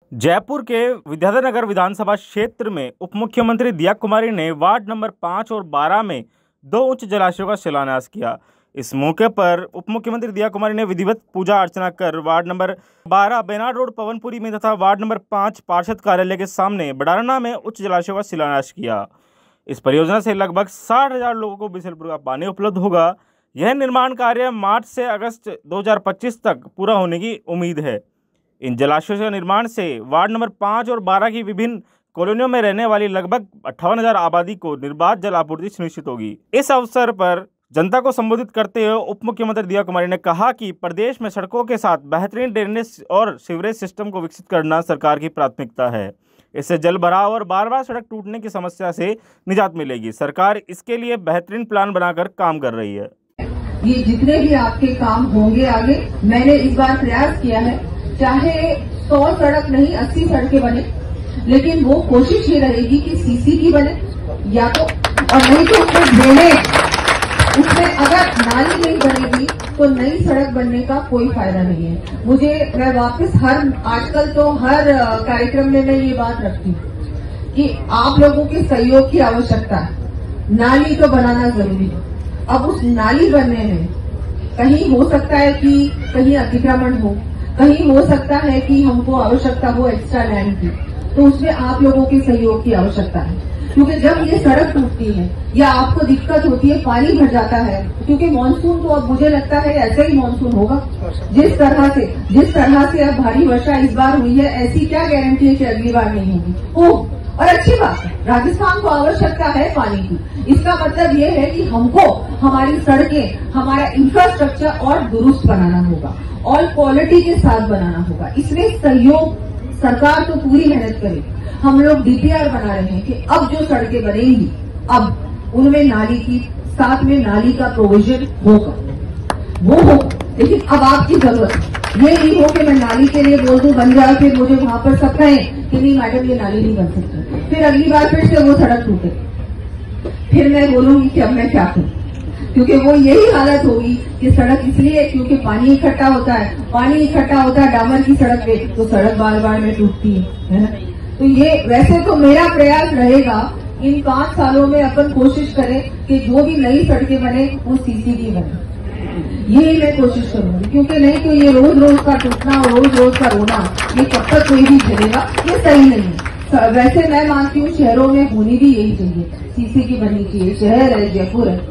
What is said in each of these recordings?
जयपुर के विद्याधर नगर विधानसभा क्षेत्र में उप मुख्यमंत्री दिया कुमारी ने वार्ड नंबर 5 और 12 में 2 उच्च जलाशयों का शिलान्यास किया। इस मौके पर उप मुख्यमंत्री दिया कुमारी ने विधिवत पूजा अर्चना कर ward number 12 Benad road Pawanpuri में तथा वार्ड नंबर 5 पार्षद कार्यालय के सामने बडारना में उच्च जलाशयों का शिलान्यास किया। इस परियोजना से लगभग 60,000 लोगों को बिसलपुर का पानी उपलब्ध होगा। यह निर्माण कार्य मार्च से अगस्त 2025 तक पूरा होने की उम्मीद है। इन जलाशयों के निर्माण से वार्ड नंबर 5 और 12 की विभिन्न कॉलोनियों में रहने वाली लगभग 58,000 आबादी को निर्बाध जल आपूर्ति सुनिश्चित होगी। इस अवसर पर जनता को संबोधित करते हुए उप मुख्यमंत्री दिया कुमारी ने कहा कि प्रदेश में सड़कों के साथ बेहतरीन ड्रेनेज और सीवरेज सिस्टम को विकसित करना सरकार की प्राथमिकता है। इससे जल भराव और बार बार सड़क टूटने की समस्या से निजात मिलेगी। सरकार इसके लिए बेहतरीन प्लान बनाकर काम कर रही है। ये जितने भी आपके काम होंगे आगे, मैंने इस बार प्रयास किया है, चाहे 100 सड़क नहीं 80 सड़कें बने, लेकिन वो कोशिश ये रहेगी कि सीसी की बने या तो, और नहीं तो उसमें ड्रेनेज, उसमें अगर नाली नहीं बनेगी तो नई सड़क बनने का कोई फायदा नहीं है। मैं वापस आजकल तो हर कार्यक्रम में मैं ये बात रखती हूँ कि आप लोगों के सहयोग की आवश्यकता है। नाली तो बनाना जरूरी है। अब उस नाली बनने में कहीं हो सकता है कि कहीं अतिक्रमण हो, कहीं हो सकता है कि हमको आवश्यकता हो एक्स्ट्रा लैंड की, तो उसमें आप लोगों के सहयोग की आवश्यकता है। क्योंकि जब ये सड़क टूटती है या आपको दिक्कत होती है, पानी भर जाता है, क्योंकि मानसून तो अब मुझे लगता है ऐसा ही मानसून होगा। जिस तरह से अब भारी वर्षा इस बार हुई है, ऐसी क्या गारंटी है कि अगली बार नहीं होगी। और अच्छी बात है, राजस्थान को आवश्यकता है पानी की। इसका मतलब ये है कि हमको हमारी सड़कें, हमारा इंफ्रास्ट्रक्चर और दुरुस्त बनाना होगा और क्वालिटी के साथ बनाना होगा। इसमें सहयोग सरकार तो पूरी मेहनत करे। हम लोग डीपीआर बना रहे हैं कि अब जो सड़कें बनेंगी, अब उनमें नाली की साथ में नाली का प्रोविजन होगा, वो होगा। लेकिन अब आपकी जरूरत ये नहीं हो कि मैं नाली के लिए बोल दूं बन जाए, फिर मुझे वहां पर सब कहें कि नहीं मैडम ये नाली नहीं बन सकती, फिर अगली बार फिर से वो सड़क टूटे, फिर मैं बोलूंगी कि अब मैं क्या करूं। क्योंकि वो यही हालत होगी कि सड़क इसलिए क्योंकि पानी इकट्ठा होता है डामर की सड़क पे, तो सड़क बार बार में टूटती है ना। तो ये वैसे तो मेरा प्रयास रहेगा इन 5 सालों में अपन कोशिश करें कि जो भी नई सड़कें बने वो सीसी की बने। यही मैं कोशिश करूंगी, क्योंकि नहीं तो ये रोज रोज का टूटना और रोज रोज का रोना, ये कब तक कोई भी झेलेगा, ये सही नहीं है। वैसे मैं मानती हूँ शहरों में होनी भी यही चाहिए, सीसी की बननी चाहिए। शहर है, जयपुर है।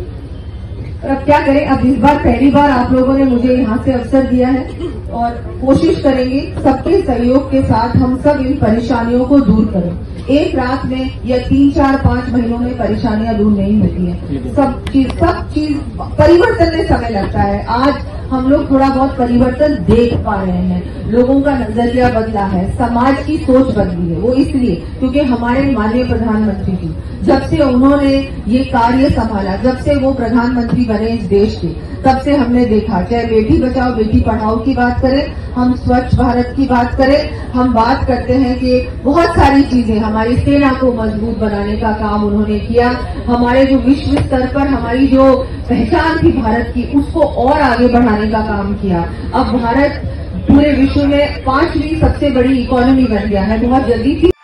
अब क्या करें, अब इस बार पहली बार आप लोगों ने मुझे यहाँ से अवसर दिया है और कोशिश करेंगे सबके सहयोग के साथ हम सब इन परेशानियों को दूर करें। एक रात में या 3, 4, 5 महीनों में परेशानियां दूर नहीं होती है। सब चीज परिवर्तन में समय लगता है। आज हम लोग थोड़ा बहुत परिवर्तन देख पा रहे हैं, लोगों का नजरिया बदला है, समाज की सोच बदली है। वो इसलिए क्योंकि हमारे माननीय प्रधानमंत्री जी जब से उन्होंने ये कार्य संभाला, जब से वो प्रधानमंत्री बने इस देश के, तब से हमने देखा, चाहे बेटी बचाओ बेटी पढ़ाओ की बात करें, हम स्वच्छ भारत की बात करें, हम बात करते हैं कि बहुत सारी चीजें, हमारी सेना को मजबूत बनाने का काम उन्होंने किया। हमारे जो विश्व स्तर पर हमारी जो पहचान थी भारत की, उसको और आगे बढ़ाने का काम किया। अब भारत पूरे विश्व में 5वीं सबसे बड़ी इकोनॉमी बन गया है। बहुत जल्दी थी।